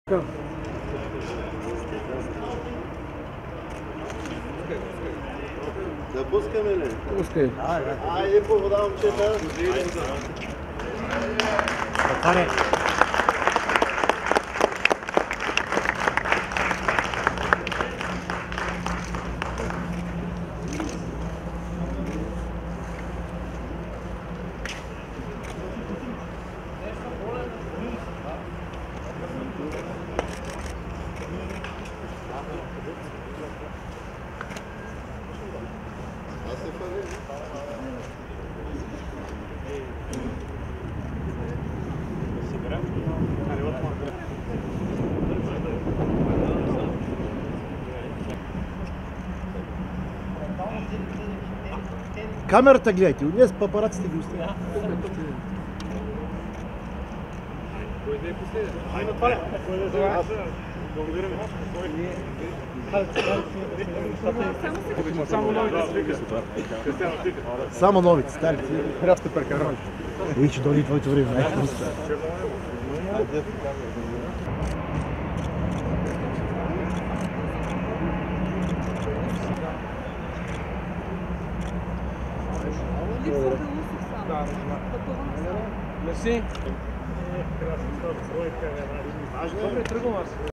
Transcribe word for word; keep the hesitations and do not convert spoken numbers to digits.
Да пускаме ли? Пускай. Айде по вода, момчета. Камерата гледайте, днес папараците ги оставят. Кой да е последен? Айде, това ли? Кой да е благодарим. Само новите свика. Само новите, старите. Хрясте прекарвали. Ей, че дойде твоето време. Мерси. Добре, тръгвам аз.